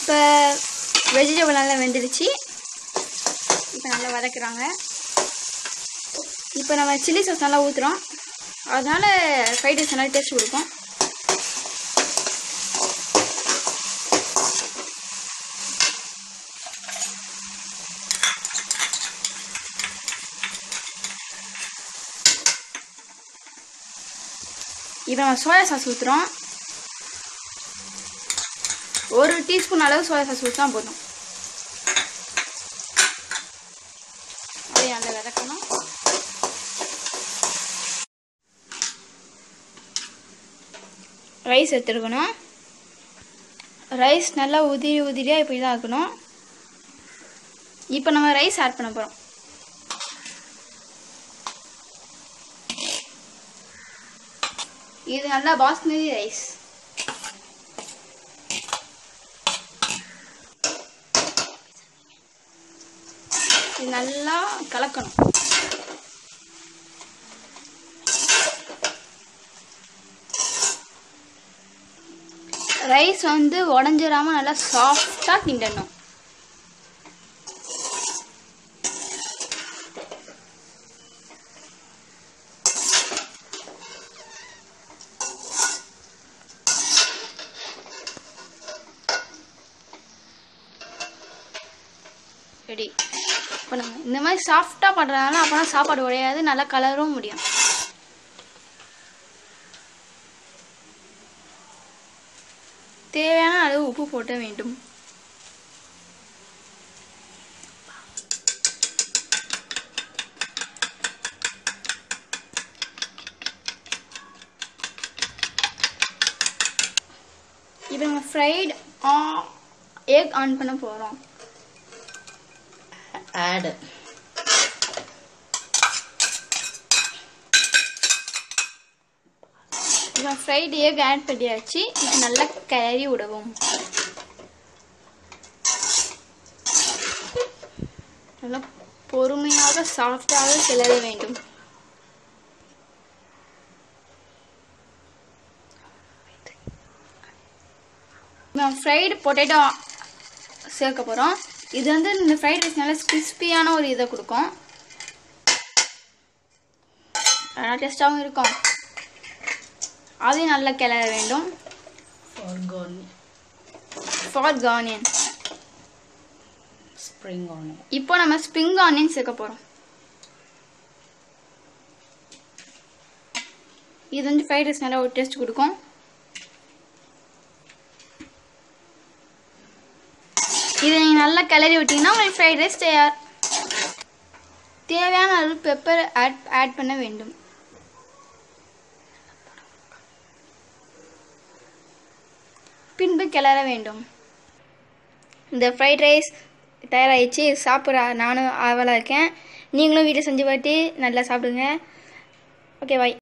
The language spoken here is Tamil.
இப்போ வெஜிடபிள் நல்லா வெந்துடுச்சு. இப்போ நல்லா வதக்குறாங்க. இப்போ நம்ம சில்லி சாஸ் நல்லா ஊற்றுறோம். அதனால ஃப்ரைட் ரைஸ் நல்லா டேஸ்ட் கொடுக்கும். இப்போ நம்ம சோயா சாஸ் ஊற்றுறோம். 1 டீஸ்பூன் அளவு சோயா சாஸ் ஊற்றினா போதும். அதே நல்லா வதக்கணும். ரைஸ் எடுத்துருக்கணும். ரைஸ் நல்லா உதிரியாக இப்படி தான் இருக்கணும். இப்போ நம்ம ரைஸ் ஆட் பண்ண போகிறோம். இது நல்லா பாஸ்மதி ரைஸ். இது நல்லா கலக்கணும். ரைஸ் வந்து உடஞ்சிடாம நல்லா சாஃப்டா கிண்டணும். ரெடி. இப்போ நம்ம இந்த மாதிரி சாஃப்டா பண்றதுனால அப்பனா சாப்பாடு உடையாது, நல்லா கலரும் முடியும். தேவையான அளவு உப்பு போட வேண்டும். இப்போ நம்ம ஃப்ரைட் எக் ஆன் பண்ண போறோம். ஆட் இப்போ ஃப்ரைட் எக் ஆட் பண்ணியாச்சு. இது நல்லா கிளறி விடவும். நல்லா பொறுமையாக சாஃப்டாக கிளற வேண்டும். நம்ம ஃப்ரைடு பொட்டேட்டோ சேர்க்க போகிறோம். இது வந்து இந்த ஃப்ரைட் ரைஸ் நல்லா கிறிஸ்பியான ஒரு இதை கொடுக்கும். நல்லா டேஸ்டாகவும் இருக்கும். அதையும் நல்லா கிளற வேண்டும். ஃபார்க் ஆனியன், ஸ்ப்ரிங் ஆனியன். இப்போ நம்ம ஸ்ப்ரிங் ஆனியன் சேர்க்க போகிறோம். இது வந்து ஃப்ரைட் ரைஸ் நல்லா ஒரு டேஸ்ட் கொடுக்கும். இதை நீங்கள் நல்லா கிளறி விட்டீங்கன்னா உங்களுக்கு ஃப்ரைட் ரைஸ் தயார். தேவையான அளவு பெப்பர் ஆட் பண்ண வேண்டும். பின்பு கிளற வேண்டும். இந்த ஃப்ரைட் ரைஸ் தயாராகிடுச்சு. சாப்பிட்ற நானும் ஆவலாக இருக்கேன். நீங்களும் வீட்டில் செஞ்சு பார்த்து நல்லா சாப்பிடுங்க. ஓகே, பாய்.